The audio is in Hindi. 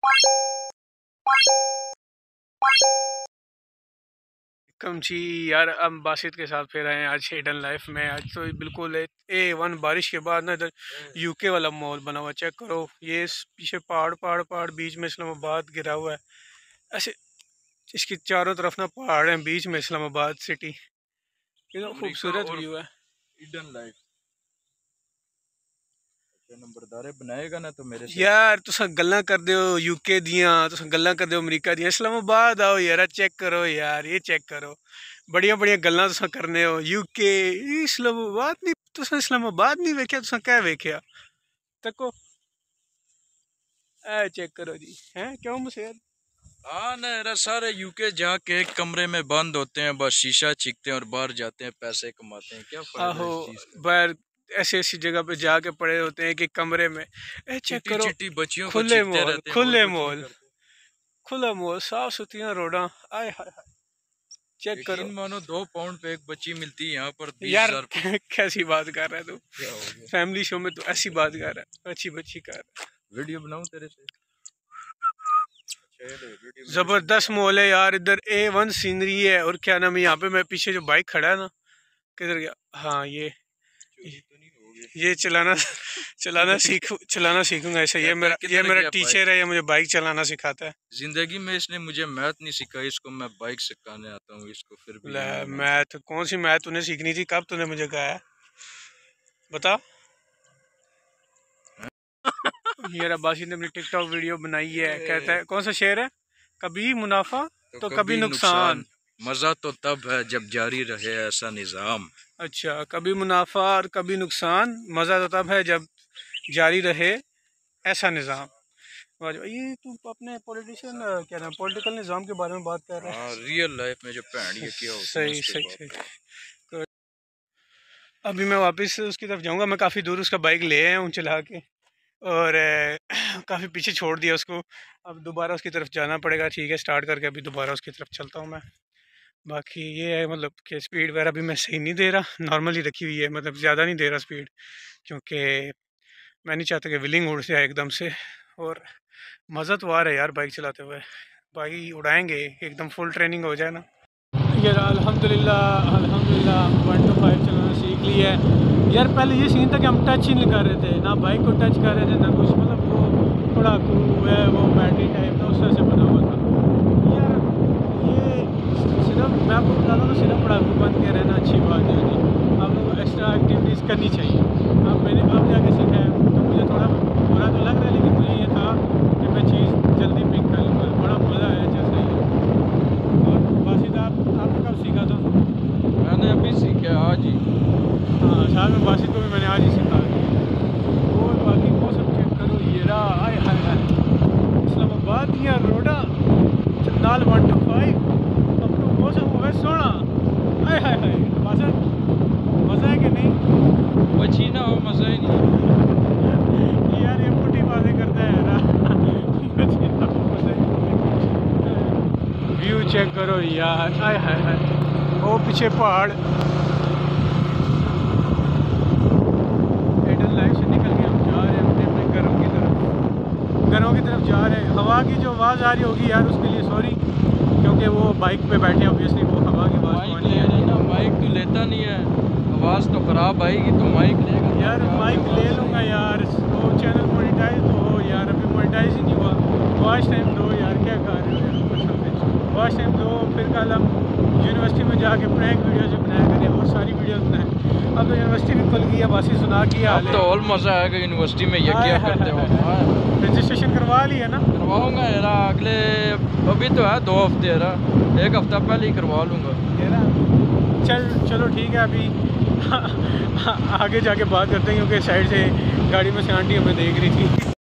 कम जी यार, हम बासित के साथ फिर आए हैं आज हिडन लाइफ में। आज तो बिल्कुल A1 बारिश के बाद ना इधर यूके वाला मॉल बना हुआ। चेक करो, ये पीछे पहाड़ पहाड़ पहाड़, बीच में इस्लामाबाद गिरा हुआ है ऐसे। इसकी चारों तरफ ना पहाड़ हैं, बीच में इस्लामाबाद सिटी। कितना खूबसूरत व्यू है। हिडन लाइफ नंबरदारे बनाएगा ना तो मेरे से यार तुस गल्लां करदे हो यूके दियां, तुस गल्लां करदे हो अमरीका दियां, इस्लामाबाद आओ यार, चेक करो यार, ये चेक करो। बड़िया बड़िया गल्लां तुस करने हो। यूके इस्लामाबाद नहीं, तुस इस्लामाबाद नहीं वेख्या, तुस क्या वेख्या? तको ए चेक करो जी, हैं क्यों मुसेर? हाँ ना, सारे यूके जाके एक कमरे में बंद होते हैं, बस शीशा चीखते हैं और बाहर जाते हैं, पैसे कमाते हैं। क्या फायदा आहो, इस चीज का? बाहर ऐसी ऐसी जगह पे जाके पड़े होते हैं कि कमरे में। ए चेक चिट्टी करो, चिट्टी बच्चियों को खुले चीखते मॉल, रहते हैं और खुले कुछ नहीं मॉल, करते। खुला मॉल, साफ सुथरियां रोडा। आय हाय हाय, चेक करो यकीन मानो 2 पाउंड पे एक बच्ची मिलती है, यहाँ पर यार। 20,000 रुपये। कैसी बात कर रहा है तू? क्या हो गया? फैमिली शो में तो ऐसी बात कर रहा है, अच्छी बच्ची कर रहा है। वीडियो बनाऊं तेरे से? जबरदस्त मॉल है यार, इधर A1 सीनरी है। और क्या नाम है, यहाँ पे मैं पीछे जो बाइक खड़ा है ना, किधर गया? हाँ, ये चलाना चलाना सीखूंगा ऐसे। ये मेरा टीचर है, ये मुझे बाइक चलाना सिखाता है। जिंदगी में इसने मुझे मैथ नहीं सिखाई, इसको मैं बाइक सिखाने आता हूँ इसको। फिर भी मैथ कौन सी मैथ तूने सीखनी थी? कब तूने मुझे कहा है, बता। ये बासी ने अपनी टिकटॉक वीडियो बनाई है, कहता है कौन सा शेर है? कभी मुनाफा तो कभी नुकसान। मजा तो तब है जब जारी रहे ऐसा निजाम। अच्छा, कभी मुनाफा और कभी नुकसान, मजा तो तब है जब जारी रहे ऐसा निज़ाम। ये तू अपने पॉलिटिशियन क्या नाम, पॉलिटिकल निज़ाम के बारे में बात कर रहा है? रियल लाइफ में जो पैंड ये क्या होता है। सही सही सही। अभी मैं वापस उसकी तरफ जाऊंगा। मैं काफ़ी दूर उसका बाइक ले आया हूँ चला के, और काफ़ी पीछे छोड़ दिया उसको। अब दोबारा उसकी तरफ जाना पड़ेगा। ठीक है, स्टार्ट करके अभी दोबारा उसकी तरफ चलता हूँ मैं। बाकी ये है मतलब कि स्पीड वगैरह भी मैं सही नहीं दे रहा, नॉर्मली रखी हुई है, मतलब ज़्यादा नहीं दे रहा स्पीड, क्योंकि मैं नहीं चाहता कि विलिंग उड़ जाए एकदम से। और मज़ा तो आ रहा है यार बाइक चलाते हुए। बाइक उड़ाएंगे एकदम, फुल ट्रेनिंग हो जाए ना यार। अल्हम्दुलिल्लाह अल्हम्दुलिल्लाह 1 to 5 चलाना सीख लिया है यार। पहले ये सीन था कि हम टच ही नहीं कर रहे थे, ना बाइक को टच कर रहे थे ना कुछ। मतलब वो थोड़ा है, वो बैटरी टाइप था, उस तरह से बना हुआ था यार। ये सिर्फ मैं आपको बता दूँ तो सिर्फ पढ़ाकू बन के रहना अच्छी बात है नहीं। आप लोगों को एक्स्ट्रा एक्टिविटीज़ करनी चाहिए। अब मैंने अब जाके सीखा है, तो मुझे थोड़ा बुरा तो लग रहा है, लेकिन मुझे ये था कि मैं चीज़ जल्दी पिक कर लूँगा। बड़ा मज़ा आया जैसे ही। और बासित आपने कब सीखा था? मैंने अभी सीखा आज ही। हाँ, साथ में बासित को भी मैंने आज ही सिखा दिया। और बाकी मौसम चेक करो, ये रहा। आय हाय हाय, इस्लामाबाद या रोडा नाल 1 to 5। अब तो मौसम हुआ सोना। आय हाय हाय, मज़ा है कि नहीं? बची ना हो, मजा ही नहीं। यार ये पुटी बातें करता है ना। व्यू चेक करो यार, आय हाय हाय, वो पीछे पहाड़। हिडन लाइफ से निकल के हम जा रहे हैं अपने अपने घरों की तरफ जा रहे हैं। हवा की जो आवाज़ आ रही होगी यार, उसके लिए सॉरी, क्योंकि वो बाइक पे बैठे हैं, ऑब्वियसली वो हवा की आवाज़ माइक ले लेना, माइक तो लेता नहीं है, आवाज़ तो ख़राब आएगी तो माइक लेगा यार। माइक ले लूँगा यार, वो चैनल मोनेटाइज तो हो यार, अभी मोनेटाइज ही नहीं हुआ। वॉच टाइम दो यार, क्या कर रहे हो यार? वॉच टाइम दो, फिर कल हम यूनिवर्सिटी में जाके प्रैंक वीडियोज़ भी बनाया करें और सारी वीडियोज़ बनाएं। अब तो यूनिवर्सिटी भी खुल गई है, बासी सुना की हाल है। तो और मज़ा आएगा यूनिवर्सिटी में। ये क्या करते हो? रजिस्ट्रेशन करवा लिया ना? करवाऊँगा यार, अगले अभी तो है 2 हफ्ते यार, 1 हफ्ता पहले ही करवा लूँगा यार। चलो ठीक है, अभी आगे जाके बात करते हैं, क्योंकि साइड से गाड़ी में से आंटी हमें देख रही थी।